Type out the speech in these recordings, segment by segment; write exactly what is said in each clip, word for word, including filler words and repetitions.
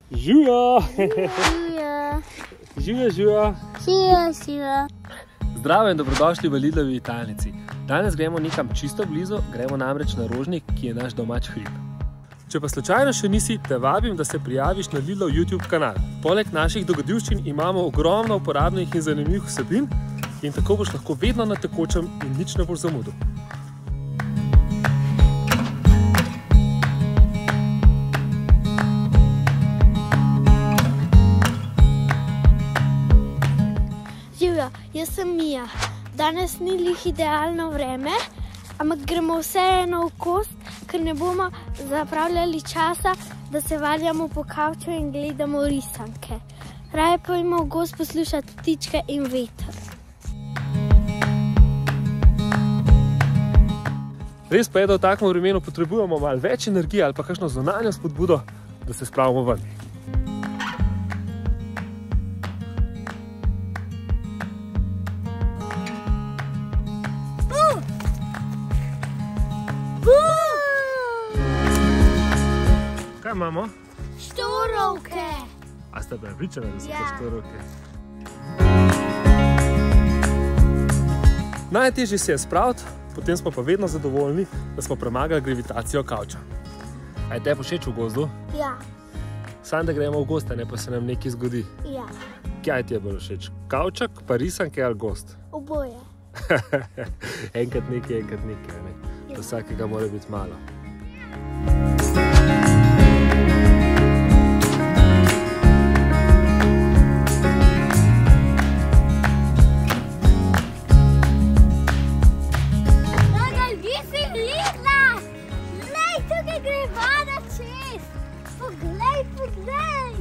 Živijo! Živijo! Živijo, živijo! Živijo, živijo! Zdravo in dobrodošli v Lidlovi vitalnici. Danes gremo nekam čisto blizu, gremo namreč na Rožnik, ki je naš domač hrib. Če pa slučajno še nisi, te vabim, da se prijaviš na Lidlov YouTube kanal. Poleg naših dogodivščin imamo ogromno uporabnih in zanimivih vsebin in tako boš lahko vedno na tekočem in nič ne boš zamudil. Živijo, jaz sem Mija. Danes ni lih idealno vreme, ampak gremo vseeno v kost, ker ne bomo zapravljali časa, da se valjamo po kavču in gledamo risanke. Raje pojmo v gost poslušati ptičke in veter. Res pa je, da v takem vremenu potrebujemo malo več energije ali pa kakšno zunanjo spodbudo, da se spravimo ven. Kaj imamo? Štorovke! A ste prepričani, da so to štorovke? Najtežje se je spraviti, potem smo pa vedno zadovoljni, da smo premagali gravitacijo kavča. A je te všeč v gozdu? Ja. Samo da gremo v gozd, ne pa se nam nekaj zgodi. Ja. Kaj ti je bolj všeč? Kavčak, pa risanke ali gozd? Oboje. Enkrat nekaj, enkrat nekaj, ne? Do vsakega mora biti malo. Poglej, poglej!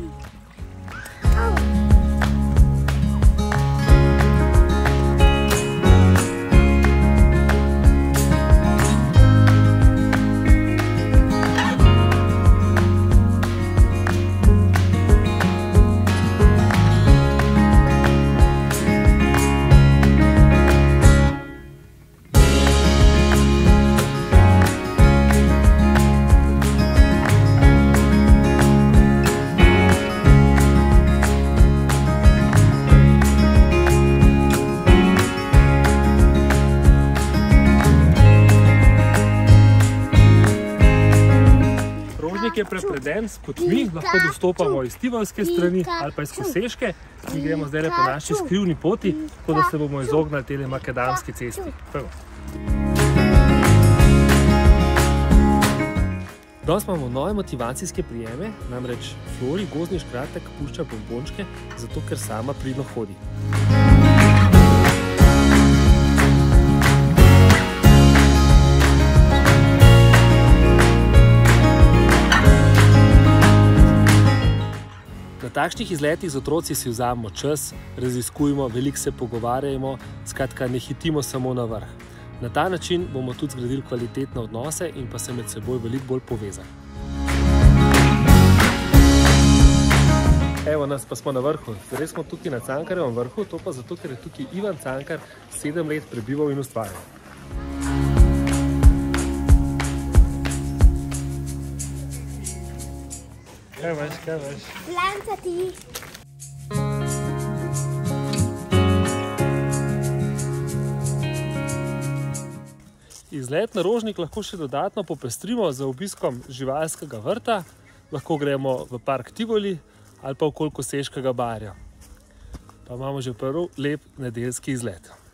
Rožnik je prepreden s potmi, lahko dostopamo iz Tivolske strani ali pa iz Koseške. Mi gremo zdaj po naši skrivni poti, tako da se bomo izognili tele makadamski cesti. Danes imamo nove motivacijske prijeme, namreč Flori gozdni škratek pušča bombončke, zato ker sama pridno hodi. Na takšnih izletih z otroci si vzamemo čas, raziskujemo, veliko se pogovarjamo, skratka ne hitimo samo na vrh. Na ta način bomo tudi zgradili kvalitetne odnose in pa se med seboj veliko bolj povezali. Evo nas pa smo na vrhu. Res smo tukaj na Cankarjevem vrhu, to pa zato, ker je tukaj Ivan Cankar sedem let prebival in ustvarjal. Kaj veš, kaj veš? Plancati! Izlet na Rožnik lahko še dodatno popestrimo z obiskom živalskega vrta, lahko gremo v park Tivoli ali pa okoli Koseškega barja. Pa imamo že prvi lep nedeljski izlet.